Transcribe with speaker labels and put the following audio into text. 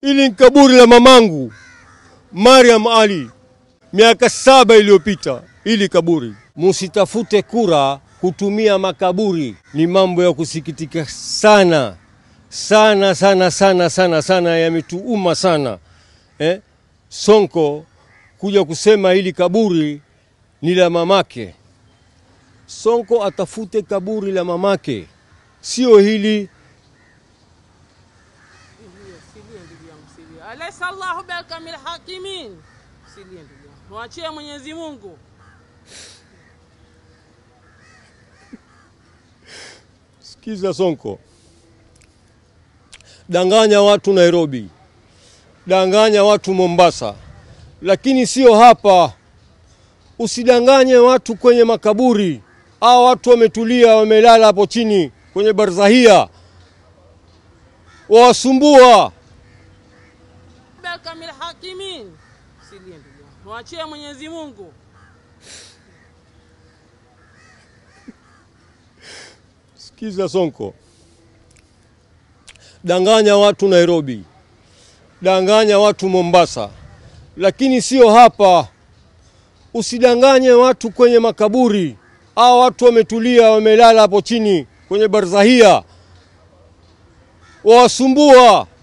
Speaker 1: Ili ni kaburi la mamangu Mariam Ali, miaka 7 iliyopita. Ili kaburi, musitafute kura kutumia makaburi. Ni mambo ya kusikitika sana sana sana sana sana sana, yametuuma sana Sonko kuja kusema hili kaburi ni la mamake. Sonko atafute kaburi la mamake, sio hili.
Speaker 2: Alaysa Allahu bihakamil hakimin. Mwachie Mwenyezi Mungu.
Speaker 1: Sikiza Sonko, danganya watu Nairobi, danganya watu Mombasa, lakini sio hapa. Usidanganye watu kwenye makaburi. Hao watu wametulia, wamelala hapo chini kwenye barzahia, wasumbua.
Speaker 2: Bihakamil hakimin. Mwachie Mwenyezi Mungu.
Speaker 1: Sikiza Sonko, danganya watu Nairobi, danganya watu Mombasa, lakini sio hapa. Usidanganye watu kwenye makaburi. Hao watu wametulia, wamelala hapo chini kwenye barzahia, wasumbua.